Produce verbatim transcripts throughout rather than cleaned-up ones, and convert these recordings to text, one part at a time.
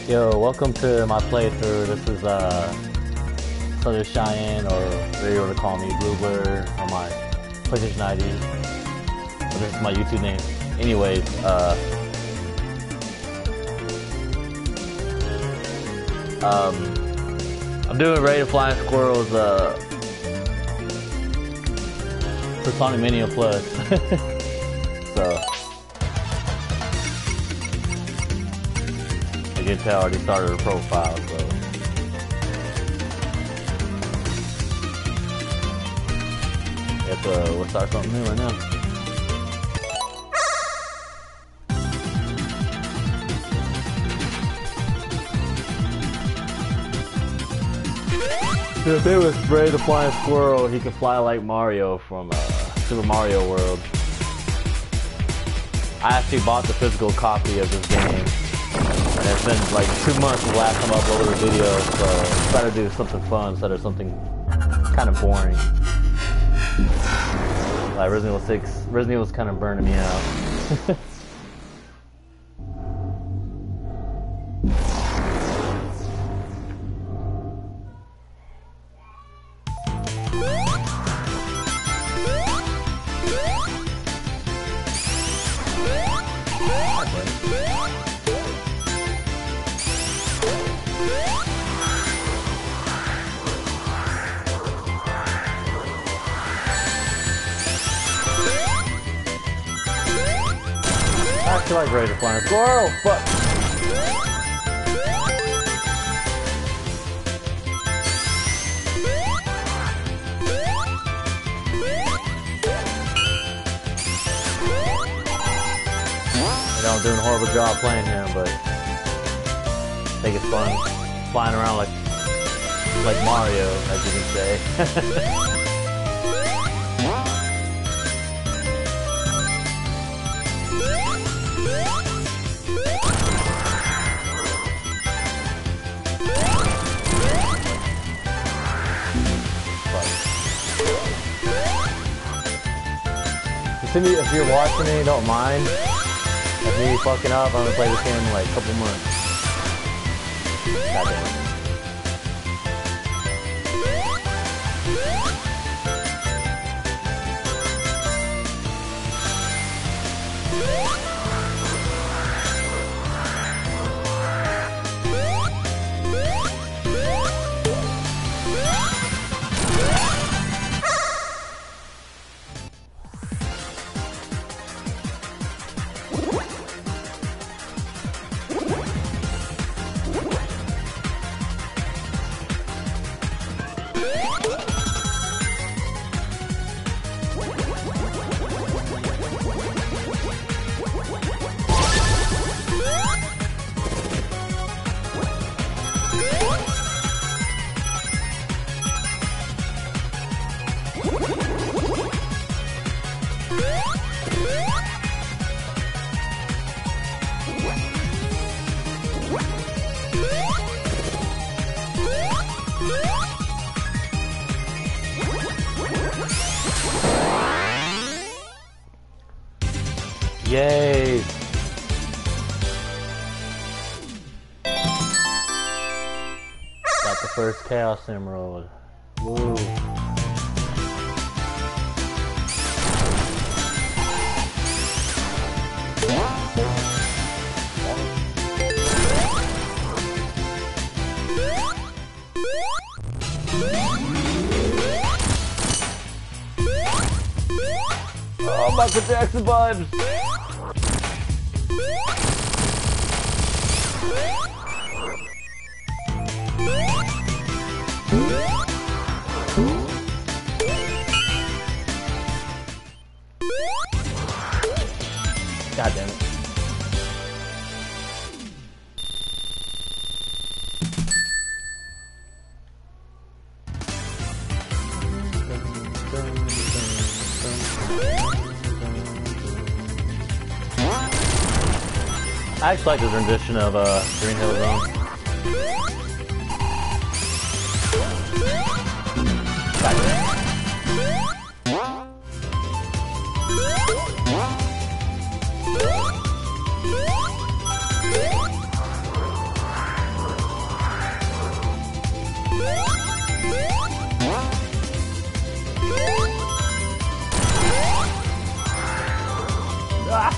Yo, welcome to my playthrough. This is uh, Southern Cheyenne, or whatever you want to call me, Bluebird, or my PlayStation I D. But this is my YouTube name. Anyways, uh, um, I'm doing Raid of Flying Squirrels, uh, for Sonic Mania Plus. So. You can tell I already started a profile, so it's uh we'll start something new right now. If it was Ray the Flying Squirrel, he could fly like Mario from uh, Super Mario World. I actually bought the physical copy of this game. And it's been like two months the last time I uploaded a video, so try to do something fun instead of something kind of boring. Like Resident Evil six, Resident Evil was kind of burning me out. I feel like Raid of Flying Squirrel, fuck! I know I'm doing a horrible job playing him, but I think it's fun flying around like like Mario, as you can say. If you're watching me, don't mind. If me fucking up, I'm gonna play this game in like a couple months. God damn it. Yay! Got the first Chaos Emerald. Woo! Oh, Michael Jackson vibes! God damn it. I actually like the rendition of uh, Green Hill Zone. God damn it.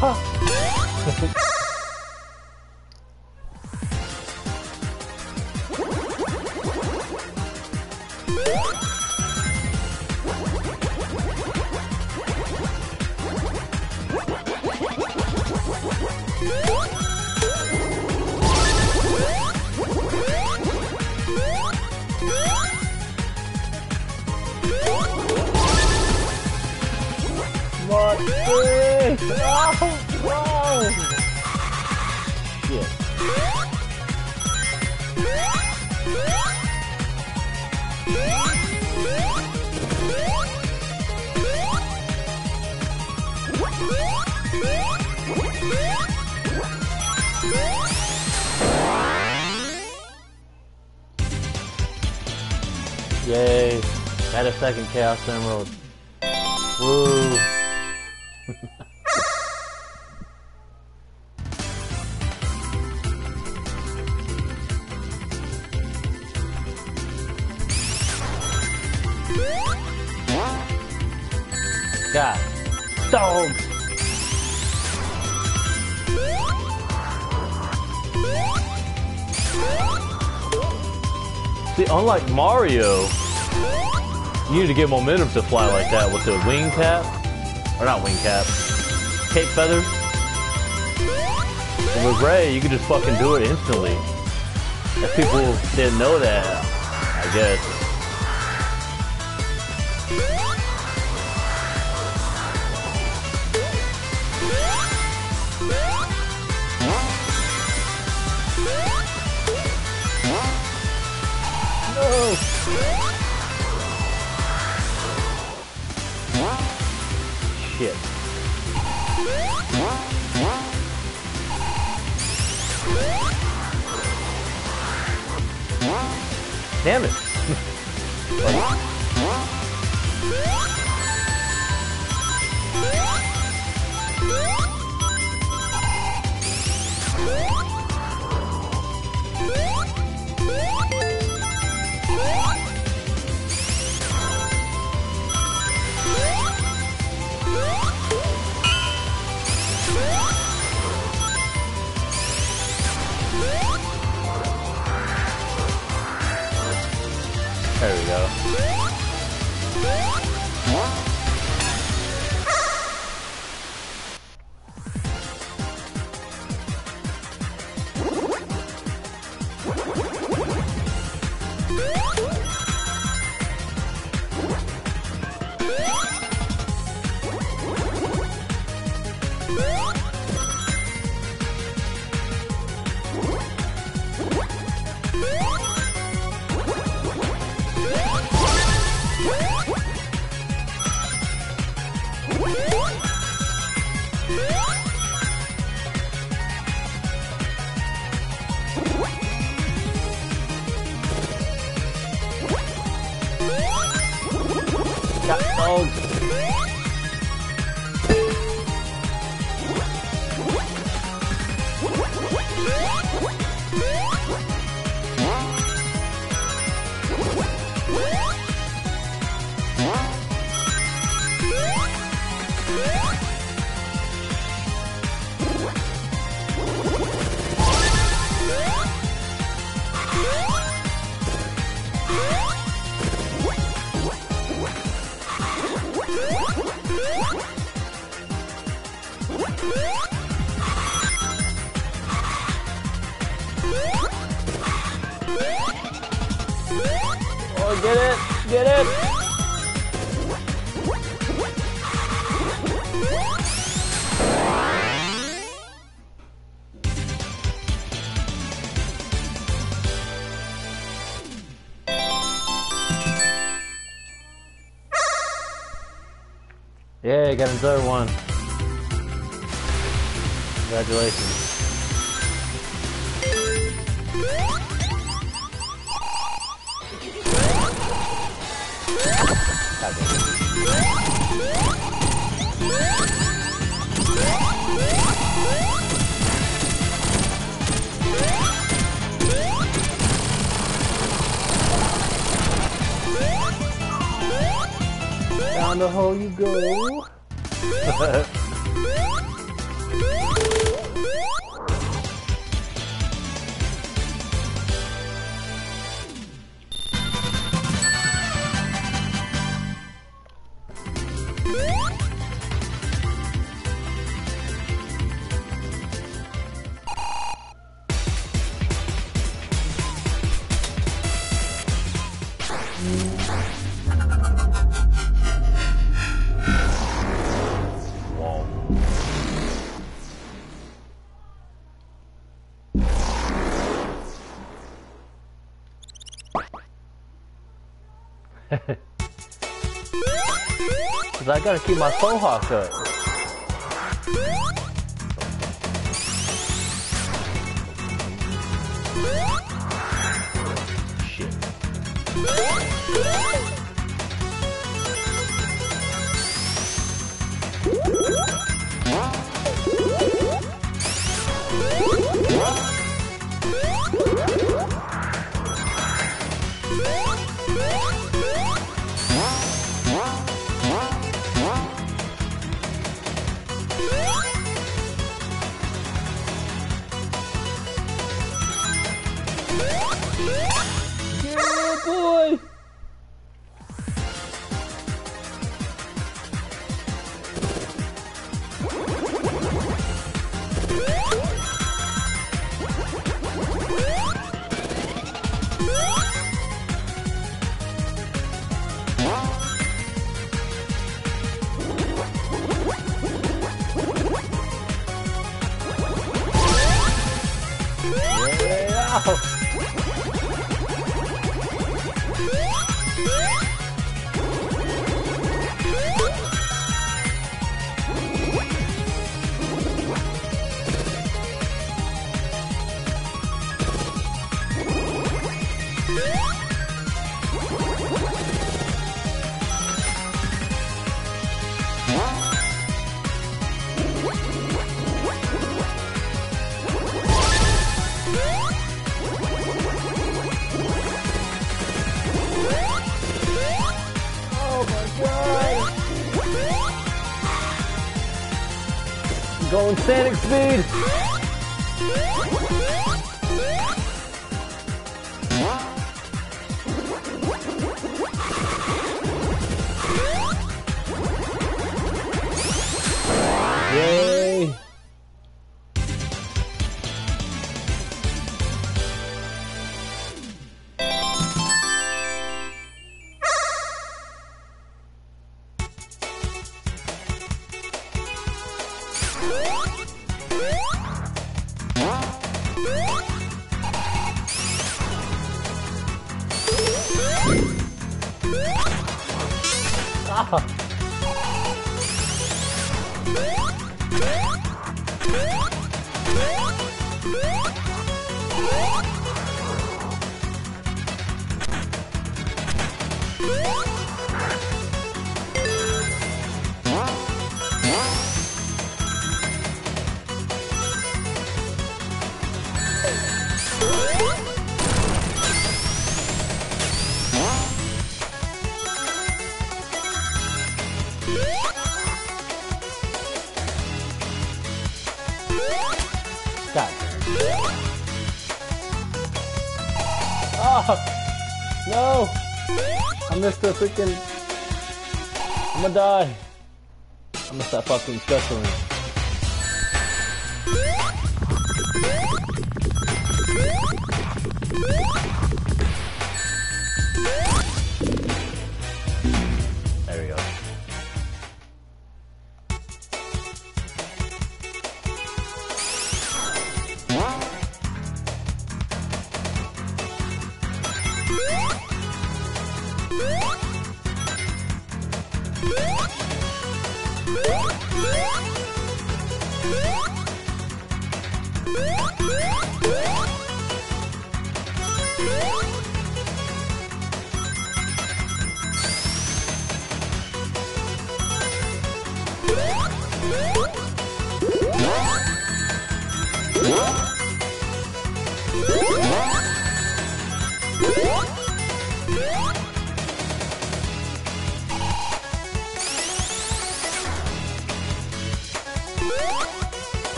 What the? Oh, wow! Shit. Yay! Got a second Chaos Emerald. Woo! God, dog. See, unlike Mario, you need to get momentum to fly like that with the wing cap, or not wing cap, cape feathers. And with Ray, you can just fucking do it instantly. If people didn't know that, I guess. No! Shit. Damn it. There we go. Got dogs. Oh, get it! Get it! Yeah, got another one. Congratulations. Down the hole you go. Cause I gotta keep my phone hawk up. Shit. Yeah, boy! Yeah! Going Sonic speed! Yay! Ah. God. Oh no! I missed the freaking. I'm gonna die. I missed that fucking special ring. There we go.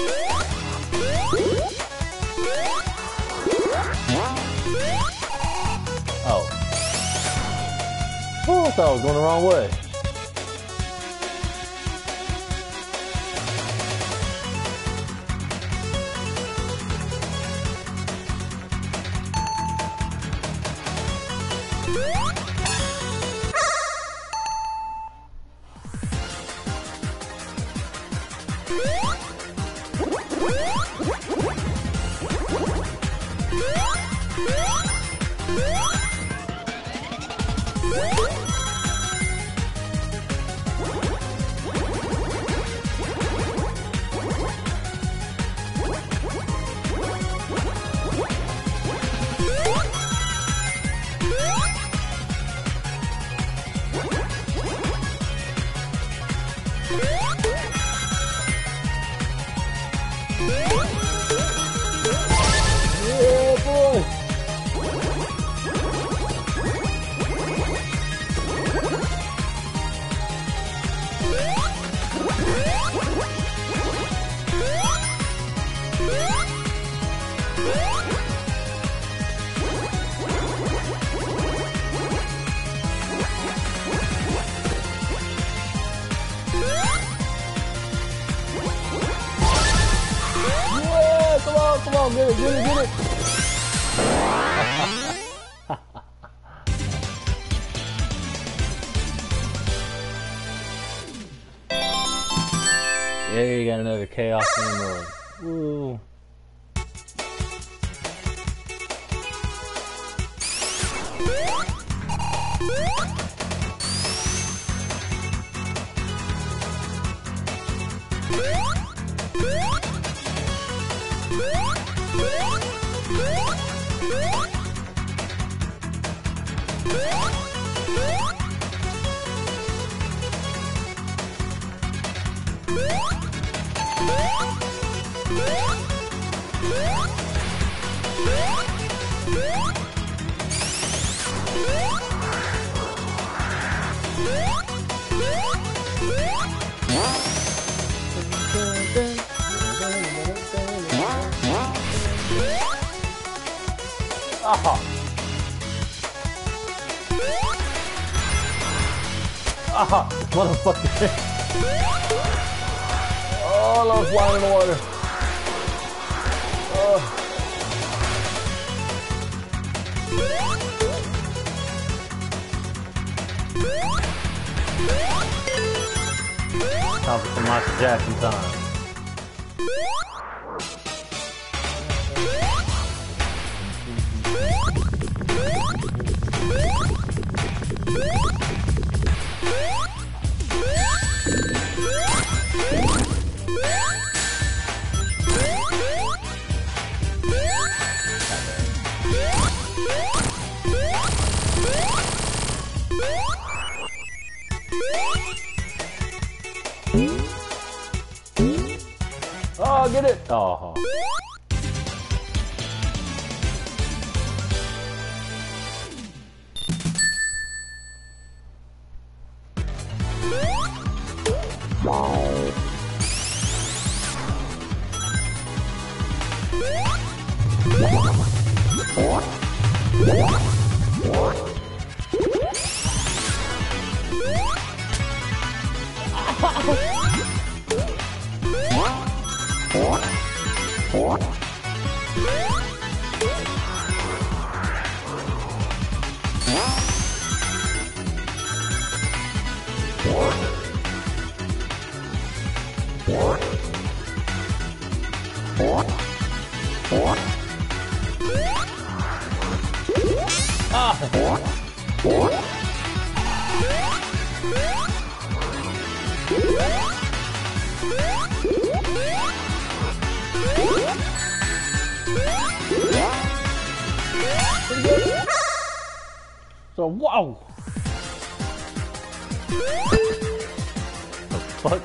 Oh. Oh, I thought I was going the wrong way. Come on, get it, get it, get it. Yeah, you got another Chaos Emerald. Woo. Aha! Aha! Motherfucker! Oh, I was flying in the water. Oh. Time for some Michael Jackson time. Oh, get it! Oh. So, wow! The fuck?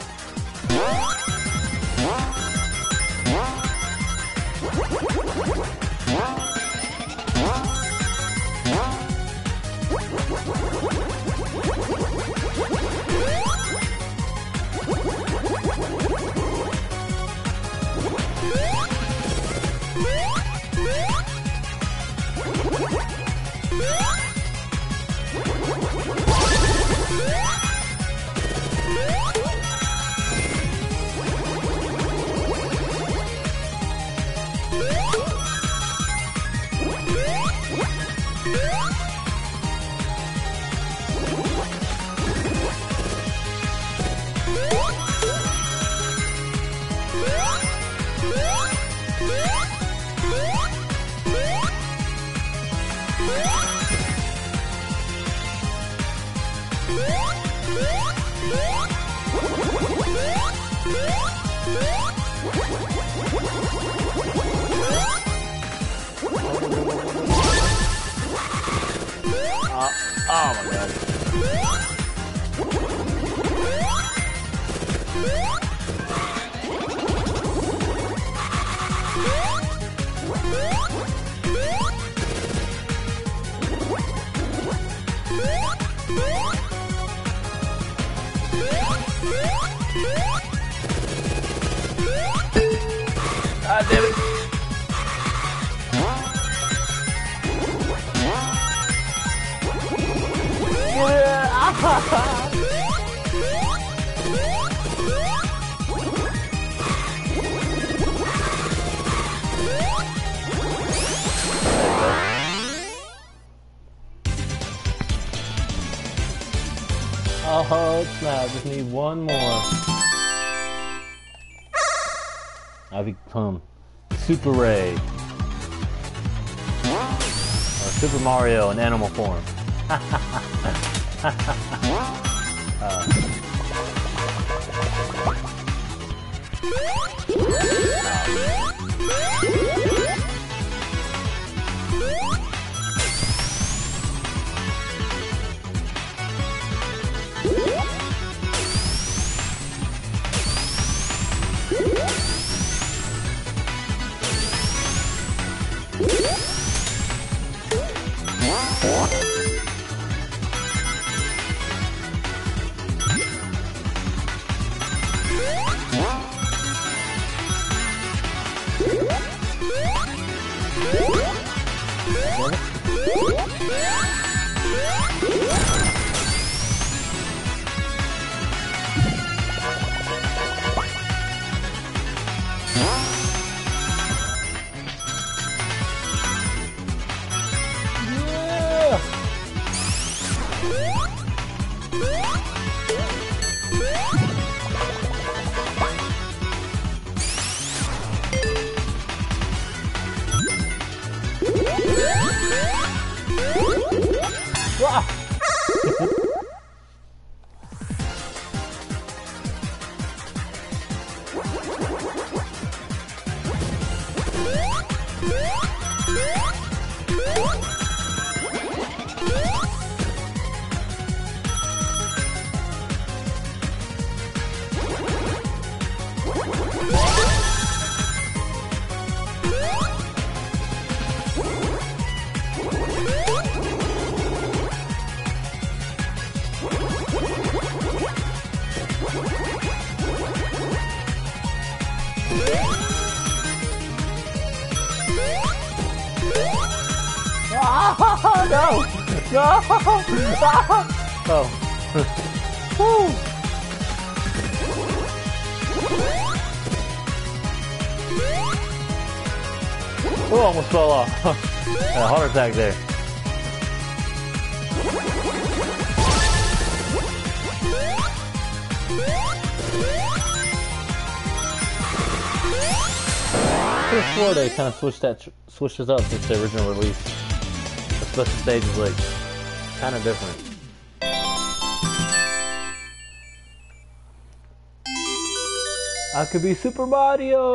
Uh, oh my god. Ah, damn it. Oh snap, just need one more. I become Super Ray. Or Super Mario in animal form. uh. No! No! Oh. Woo! Oh, almost fell off. Had a heart attack there. I could have swore they kind of switched that, switched this up since the original release. The special stage is like kind of different. I could be Super Mario.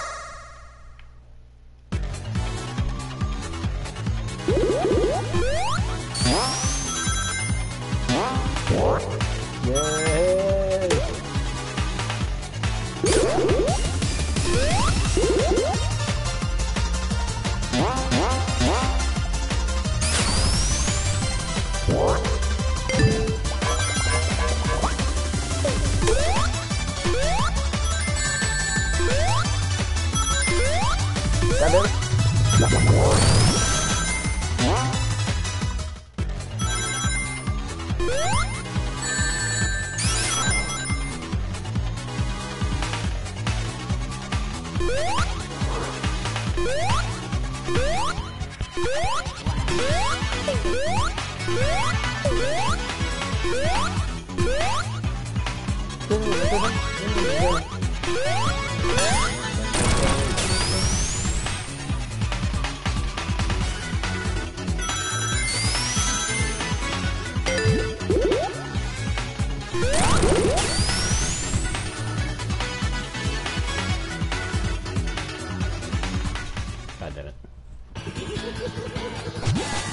Yay! That it?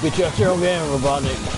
Get your zero game, Robotnik.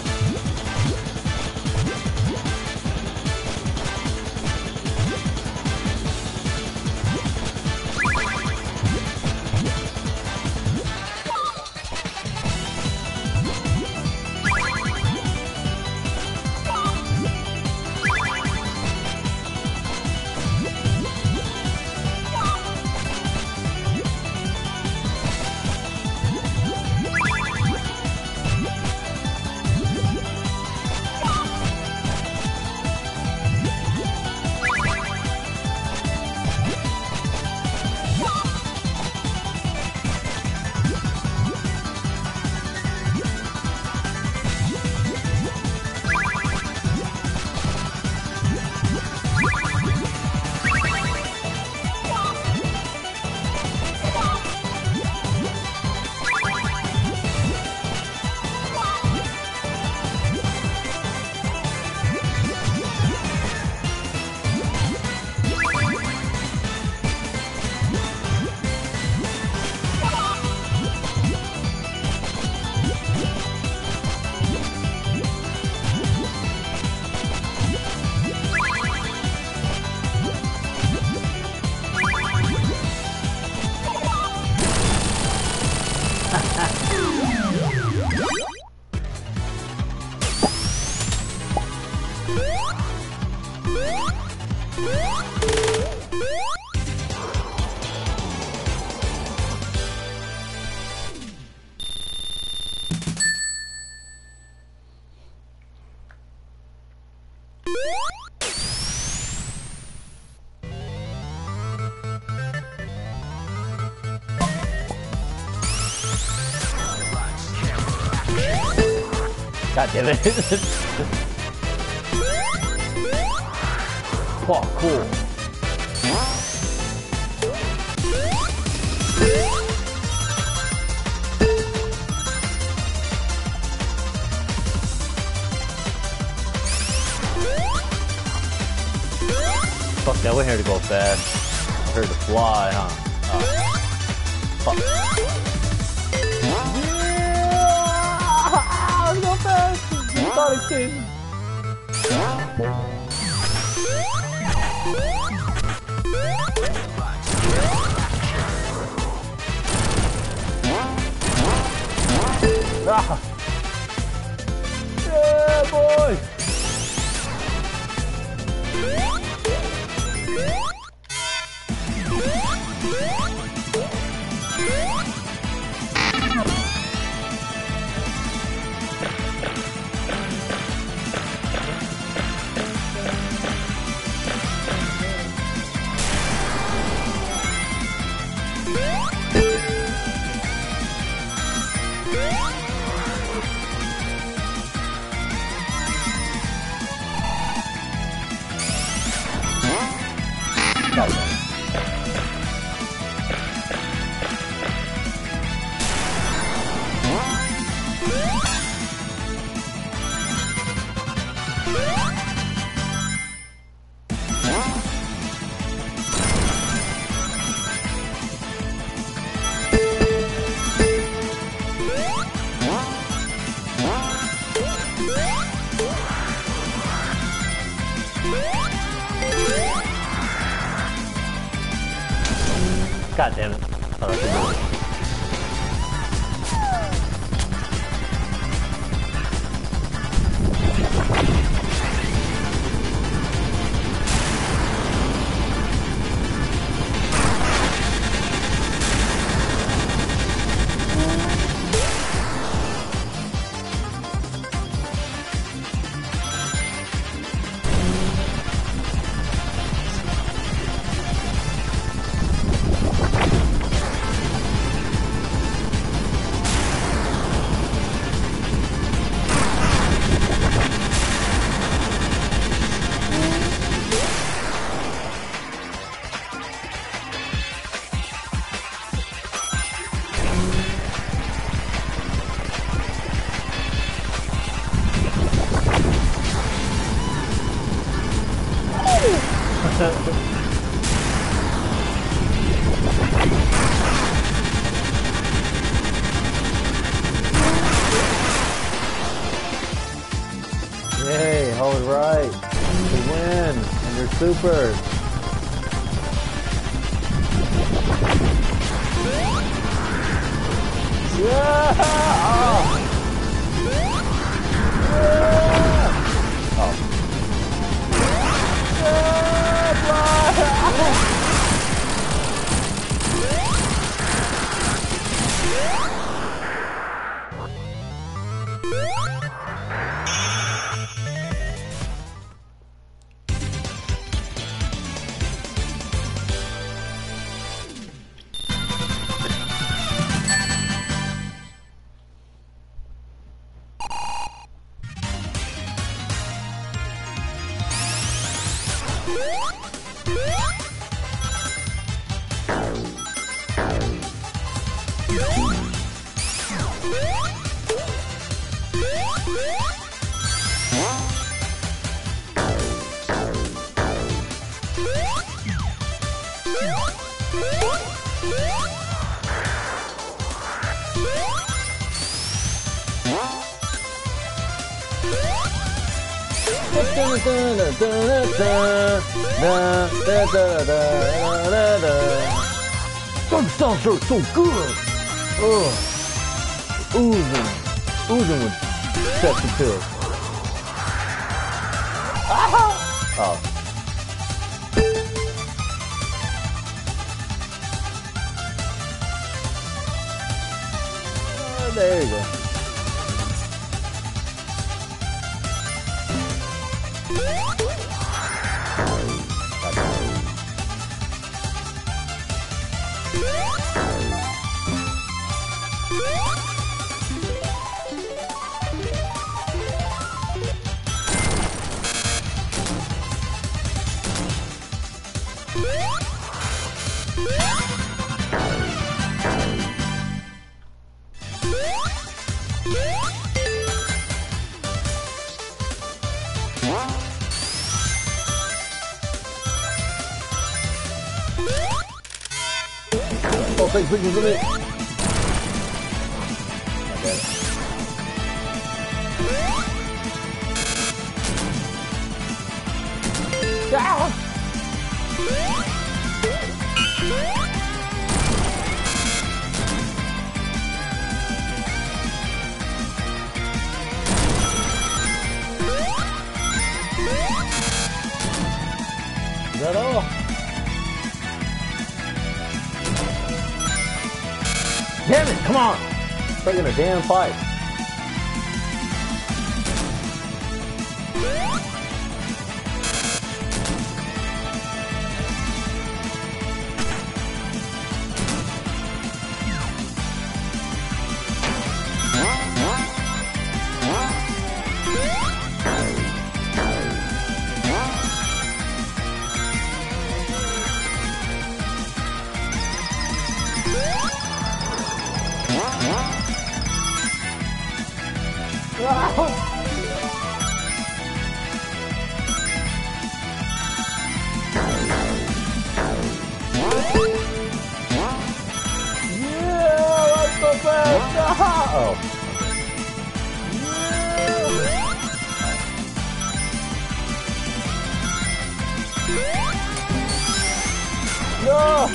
God damn it. Oh, cool. Fuck that, we're here to go fast. We're here to fly, huh? Oh. Fuck. Yeah! Let's go fast! You thought it came. Ah. Yeah, boy! God damn it. Oh, that's a Super. Yeah! Oh. Yeah! Oh. Some songs are so good. Ugh. Oozing. Oozing with sexy pills. Oh. Oh, there you go. Oh, take pictures of it. Ah! Is that all? Damn it, come on! Taking a damn fight. Oh. No.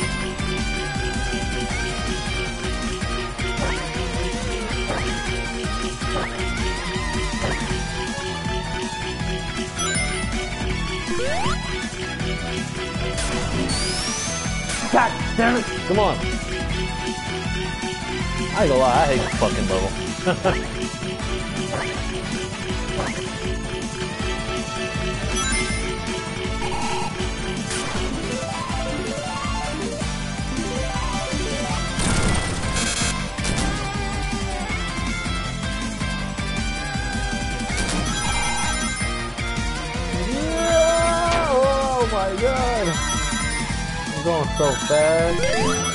God damn it! Come on. I ain't gonna lie, I hate this fucking level. Yeah! Oh my god! I'm going so fast.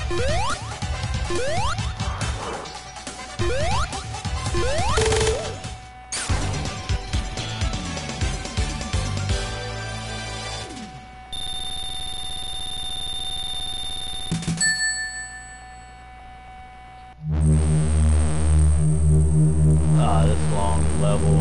Ah, this long level.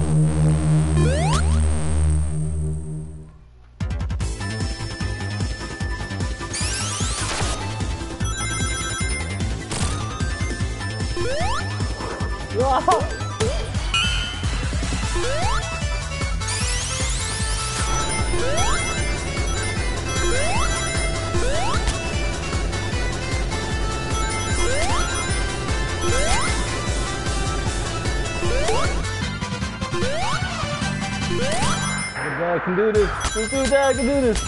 I can do this. Let's do that. I can do this.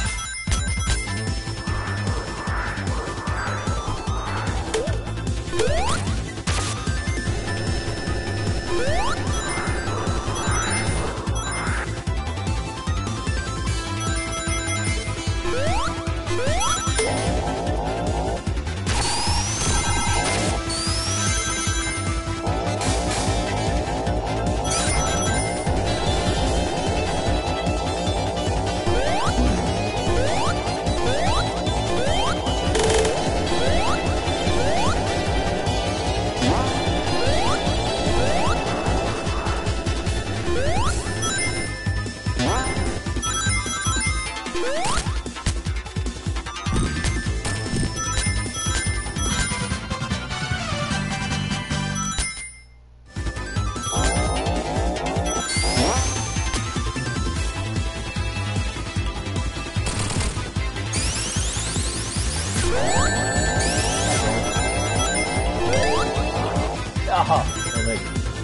Oh, like,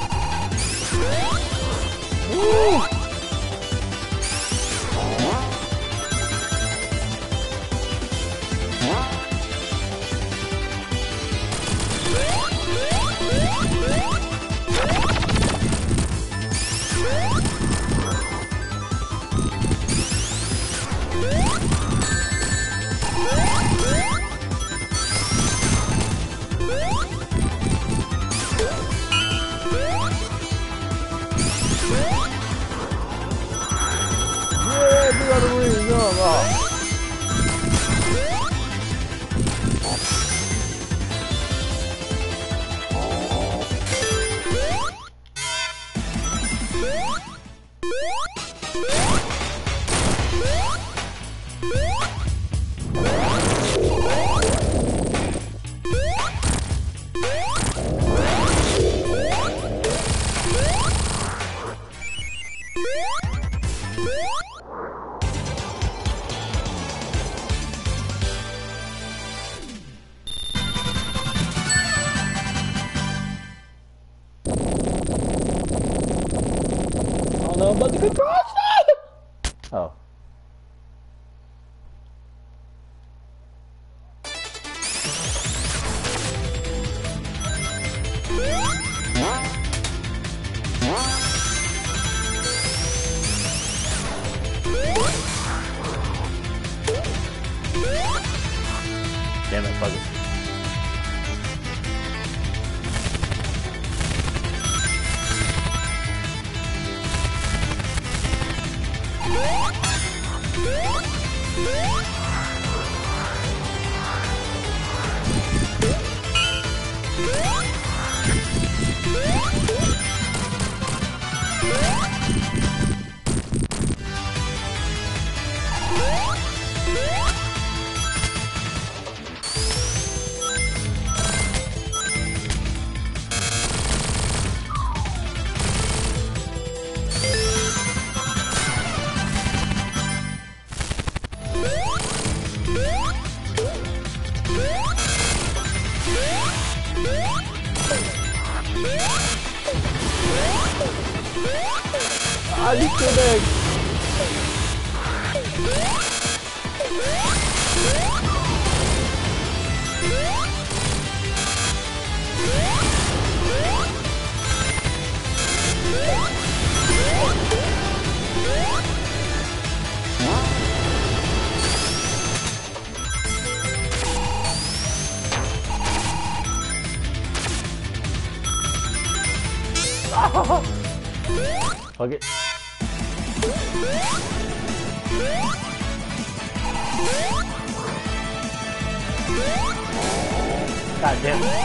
woo! Oh no, I'm about to get crushed! Oh. Damn it, fuck it. Ah, you still there? Fuck it. God damn it.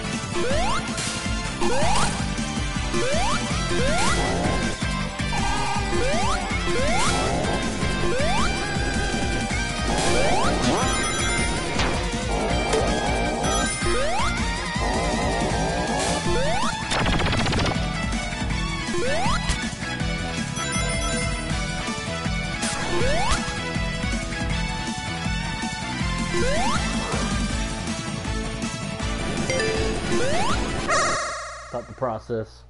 Stop the process.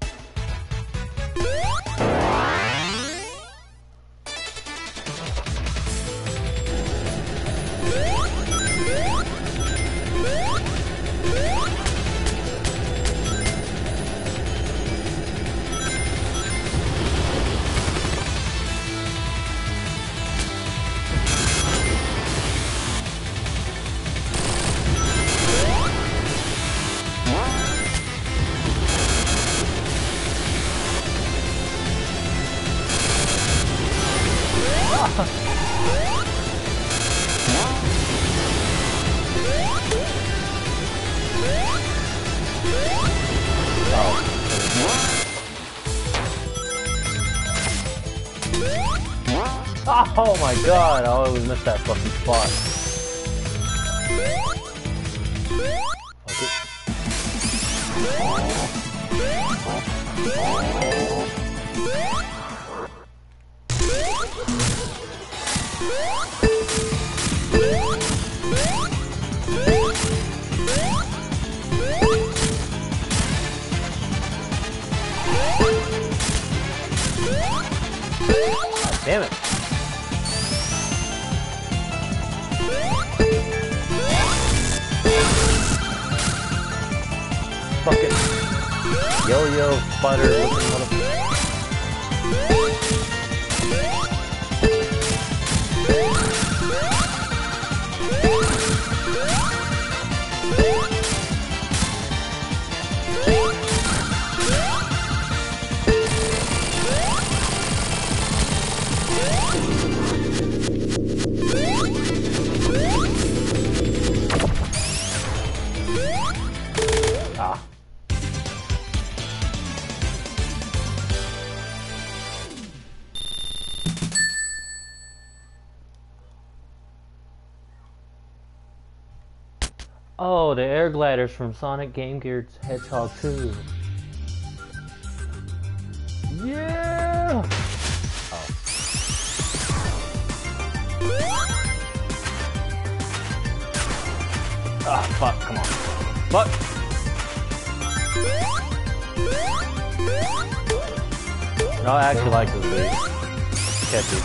Oh my god, I always miss that fucking spot. Fuck it. God damn it. Fucking yo-yo spider looking motherfucker. Ah. Oh, the air gliders from Sonic Game Gear Hedgehog two. Yeah! Oh. Ah, fuck, come on. Fuck! No, I actually like this video. Catchy.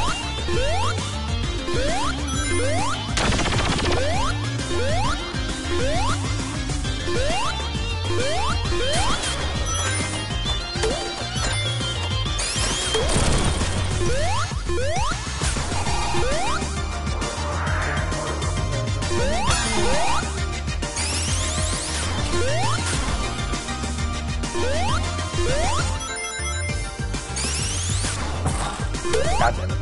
God damn it.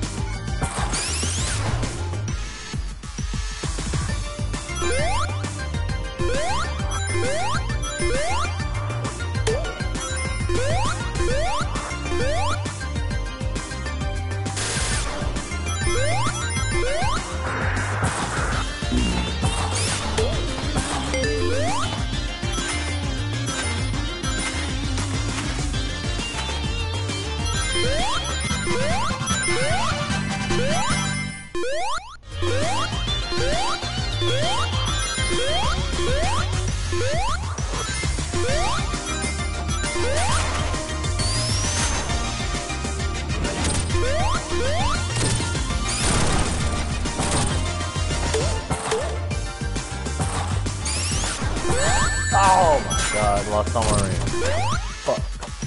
Oh my god, lost somewhere in. Fuck.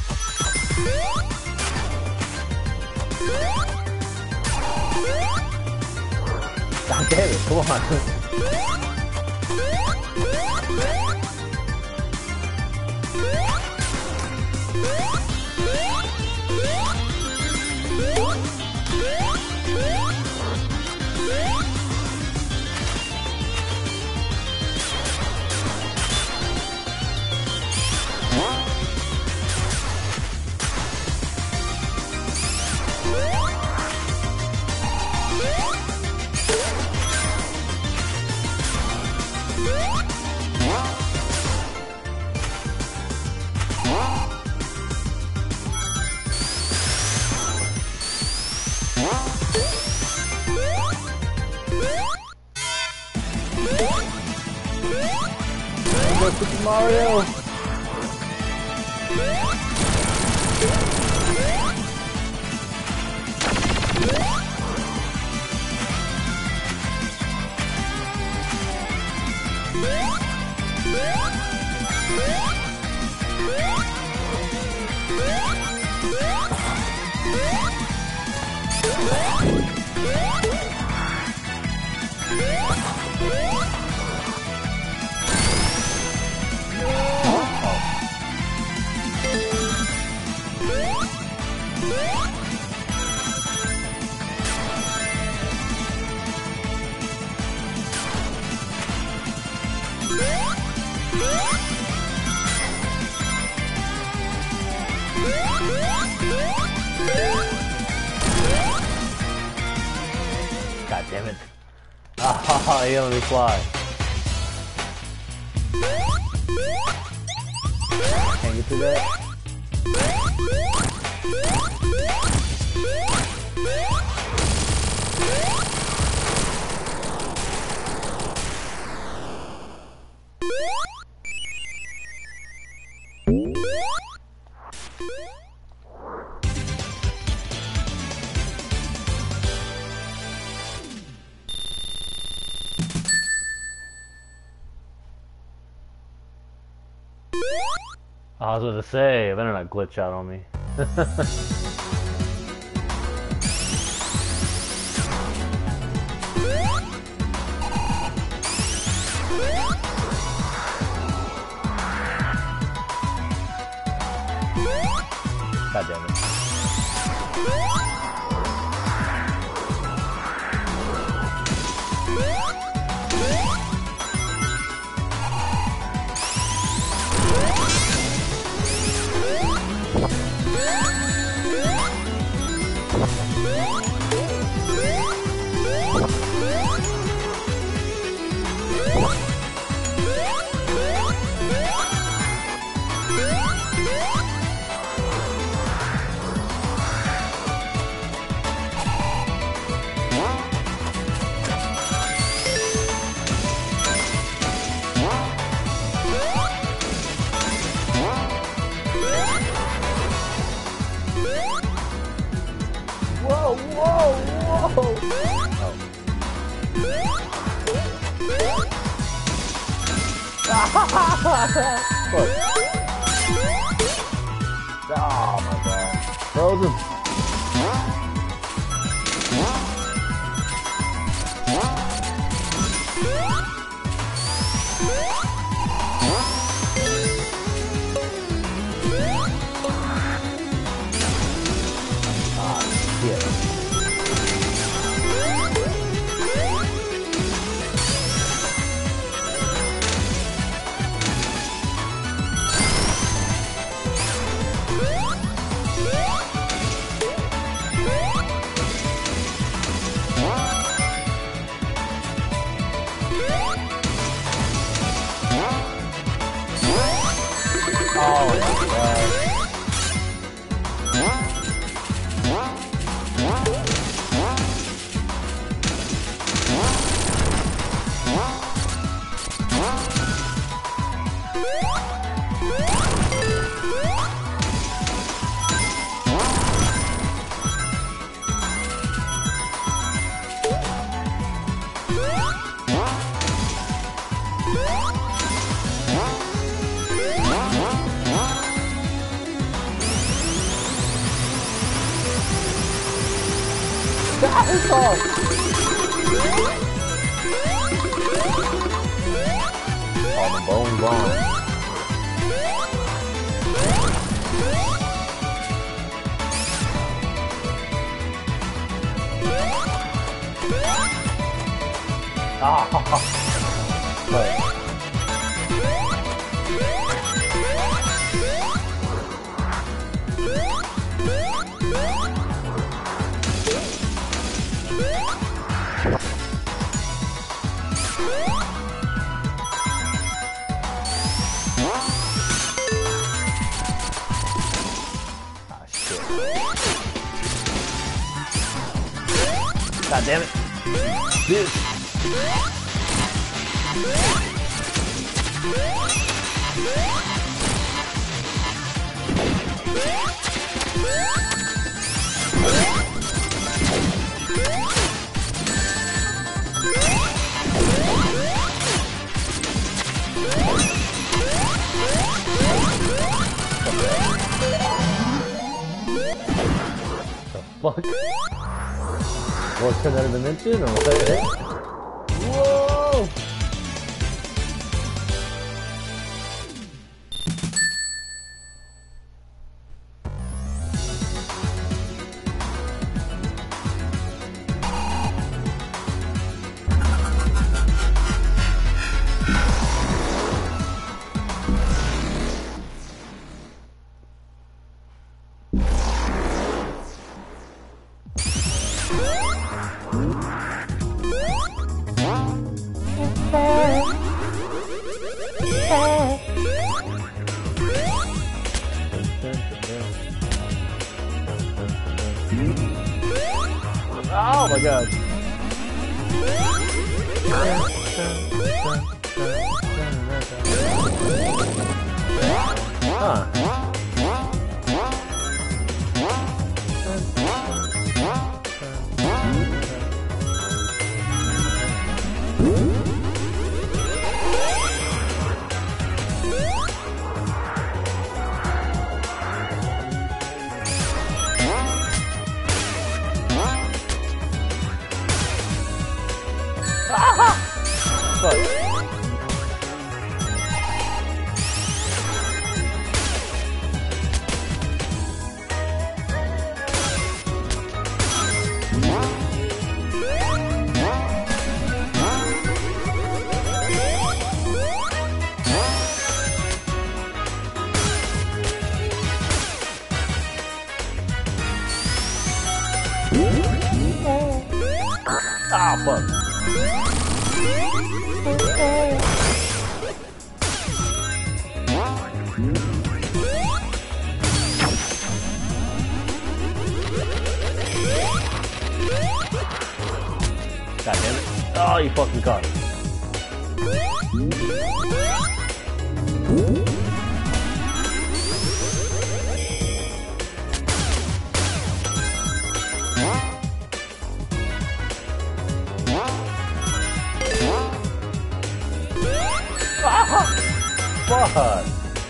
God damn it, come on. go Super Mario! God damn it. Ah, he let me fly. Can't get through that. I was going to say, it better not glitch out on me. God damn it. Whoa, whoa, whoa! Oh. Oh my god. Frozen. Oh my god. Oh, the bone gone. Ah, but. God damn it. Dude. Fuck. What, another dimension or what? Whoa! Oh my god. Huh. Ah, fuck. God damn it. Oh, you fucking caught it. Fuck!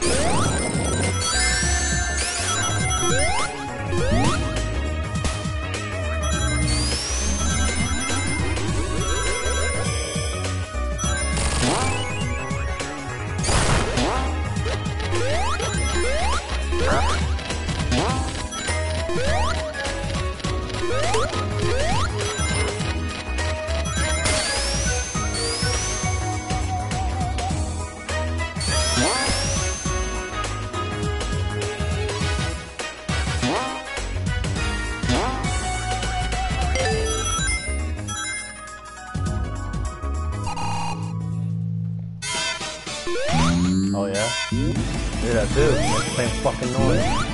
Oh yeah? Hear that too. That's the same fucking noise.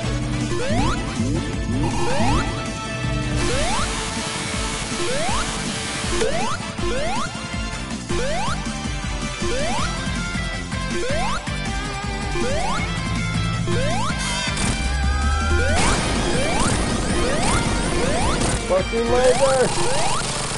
Fucking laser!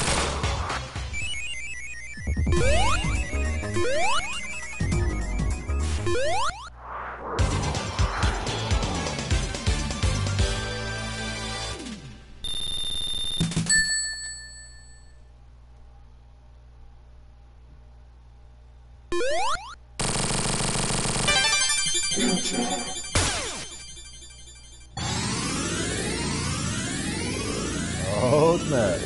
Oh snap.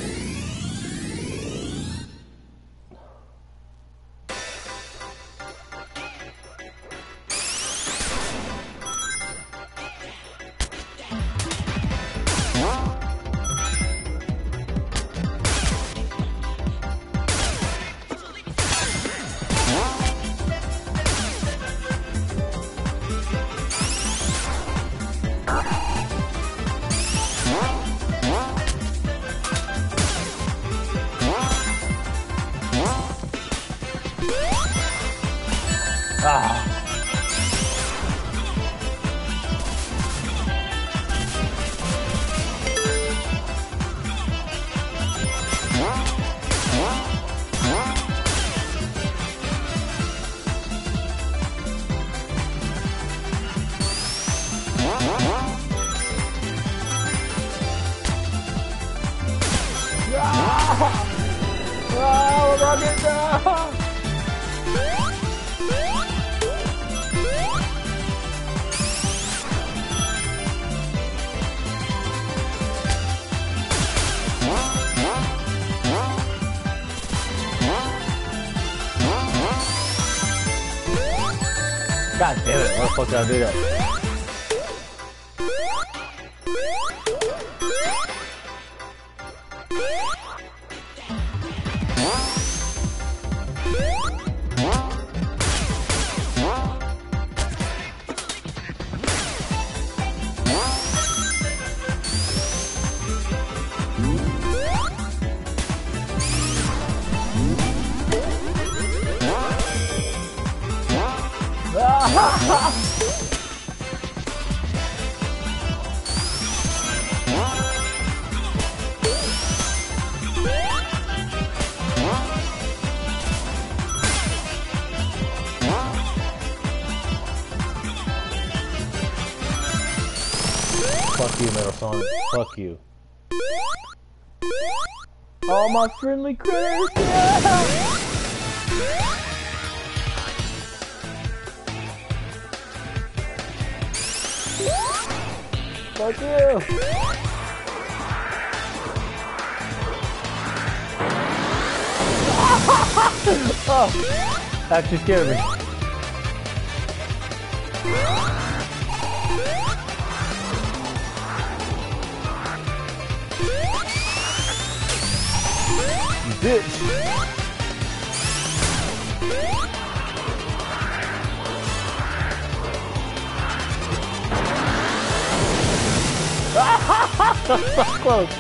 Ah. No! God damn it, what the fuck did I do that? Fuck you, Metal Sonic. Fuck you. All my friendly critters! Yeah! Fuck you! Oh! Actually scared me. Bitch! That's so close!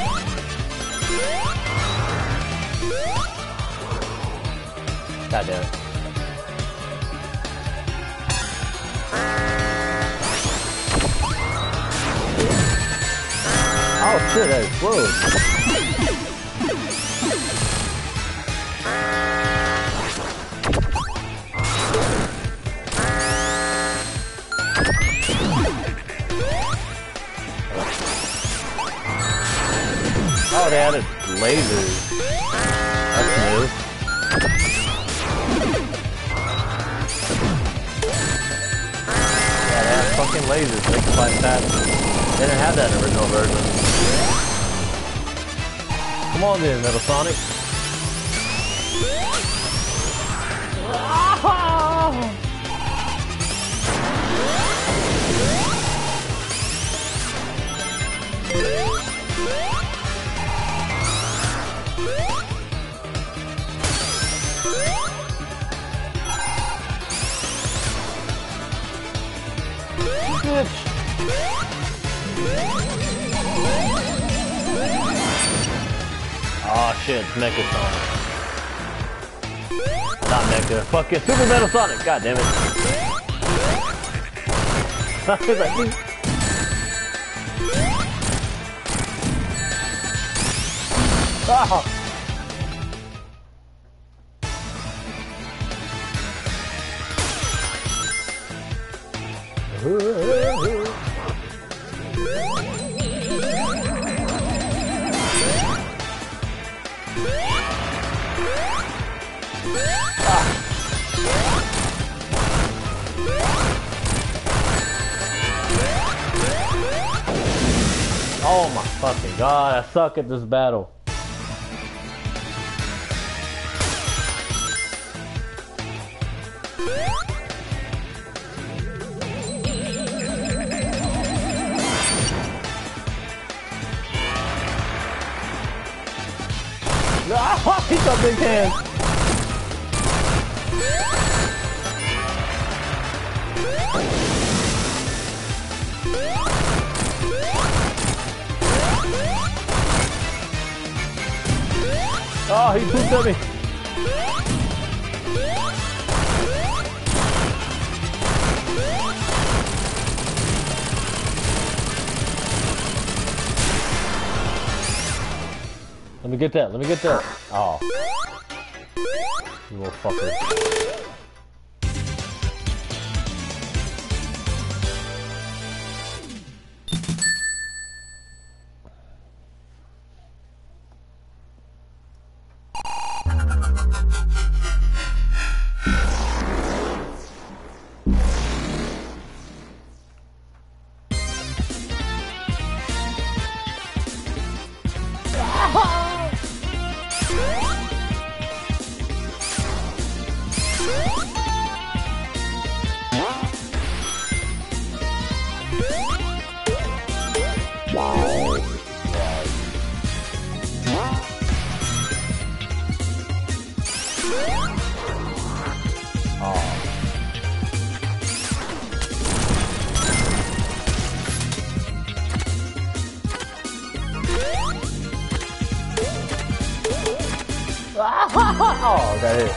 God damn it. Oh shit, that explodes! Oh, they added lasers. That's new. Yeah, they have fucking lasers. They can fight that. They didn't have that in the original version. Come on then, Metal Sonic. Bitch. Oh shit, it's Mecha Sonic. Not Mecha, fucking Super Metal Sonic, god damn it. He's like, oh. Oh my fucking god, I suck at this battle. Ah, he's got big hands. Oh, he pooped at me. Let me get that, let me get that. Oh. You little fucker. Oh, got hit.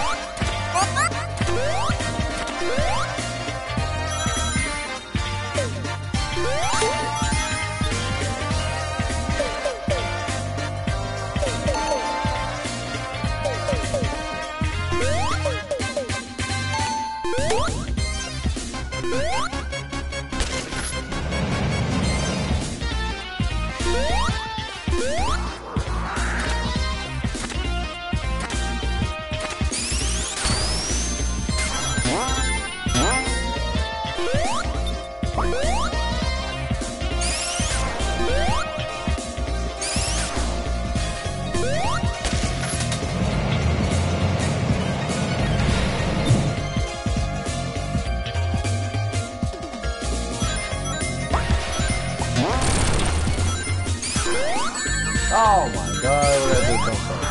Oh my god, where did that come from?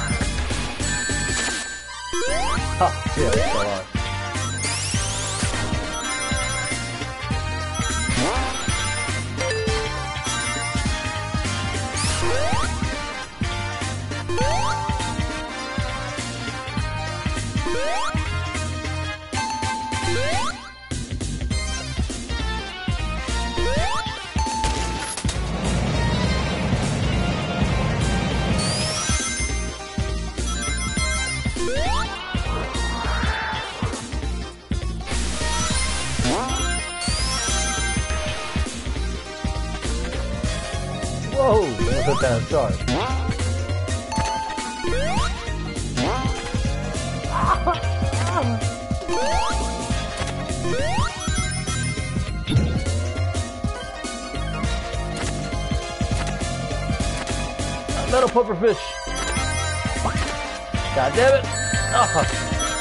Ha, shit, I fell off. Whoa, look at that shark. Metal pufferfish. God damn it. Oh.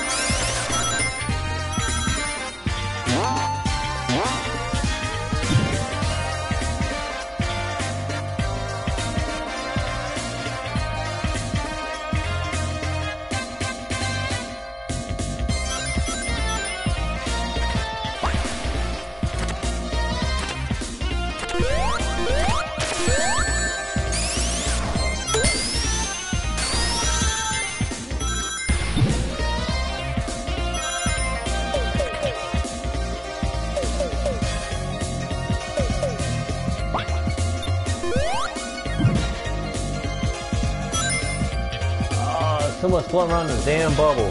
Someone's floating around this damn bubble.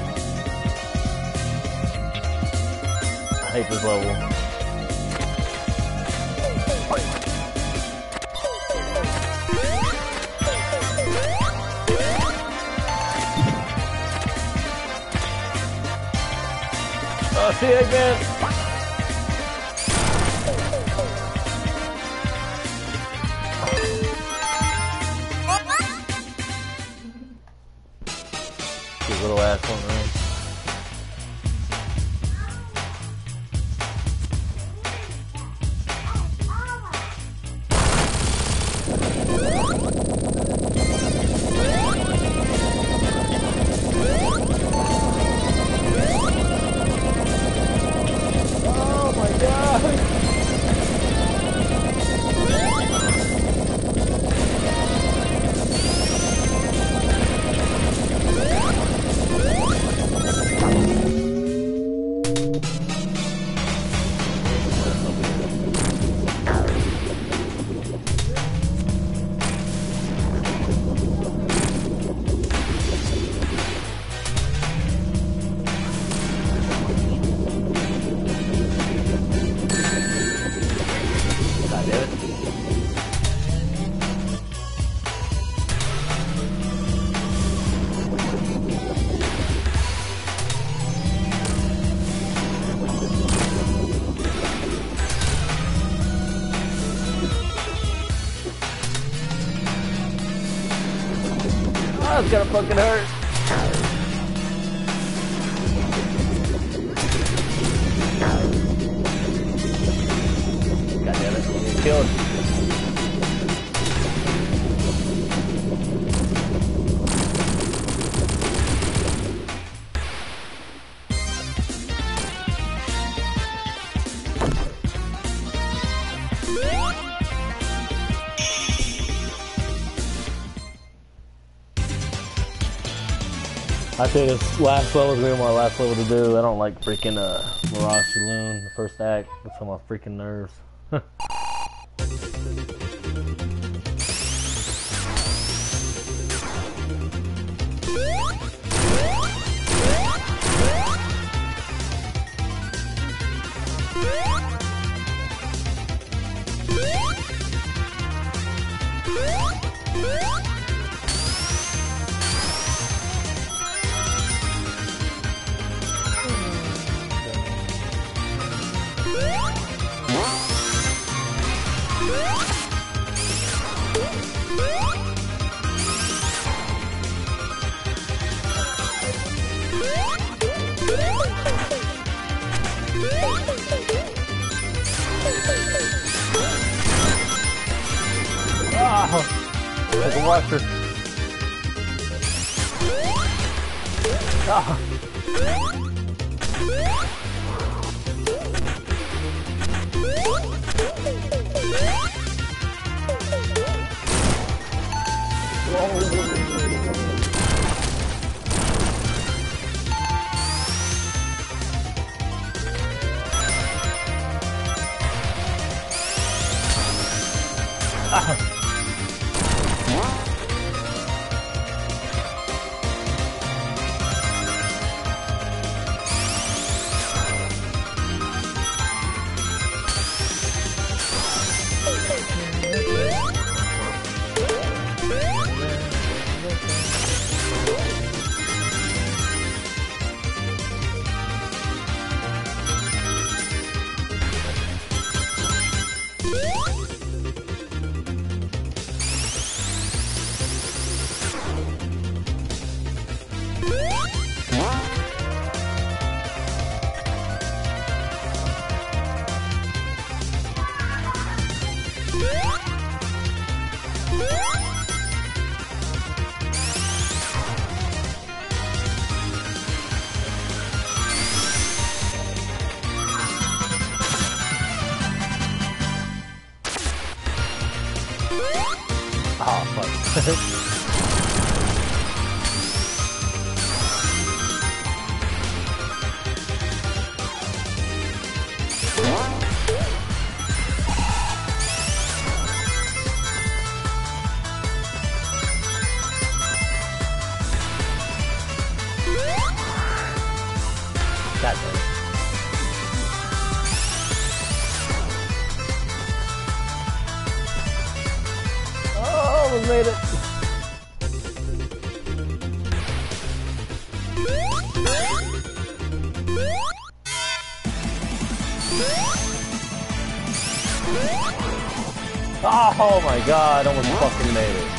I hate this level. Oh, see, Eggman! Little ass one, right? Oh my god! Oh, it's gonna fucking hurt. God damn it, he's killed. I think this last level is gonna be my last level to do. I don't like freaking uh, Mirage Saloon, the first act. It's on my freaking nerves. Oh, like a watcher. Oh. Ah. Oh, fuck. God damn it. Oh, we made it. Oh my god, almost fucking made it.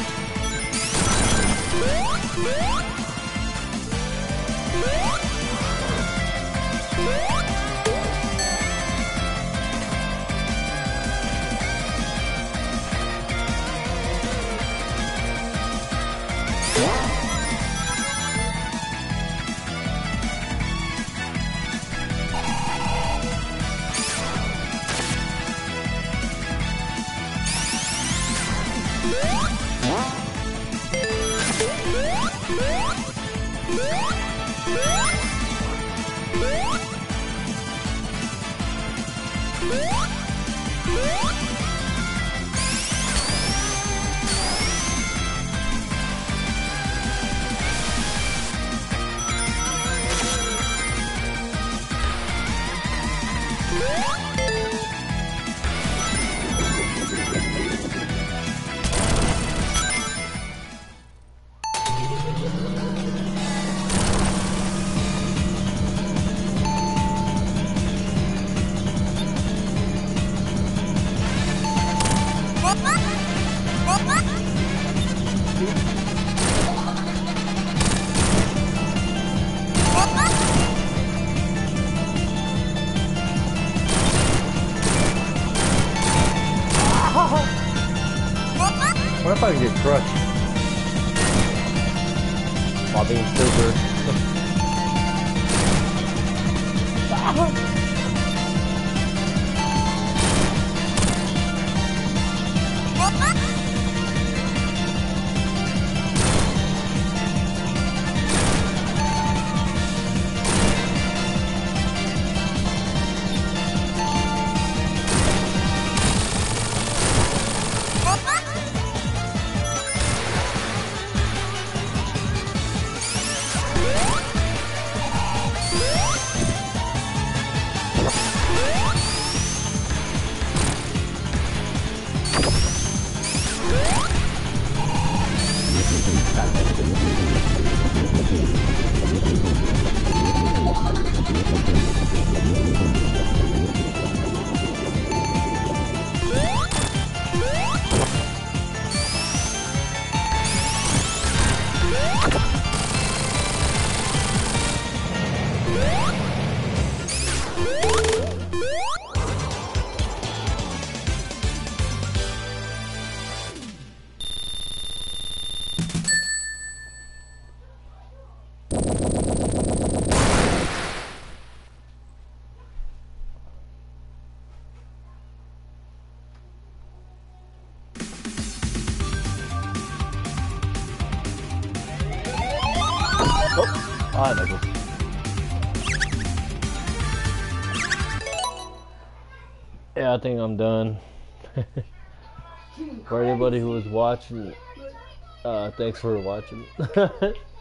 What if I could get crushed while being super? Alright, Nicholas. Yeah, I think I'm done. For anybody who was watching, uh, thanks for watching.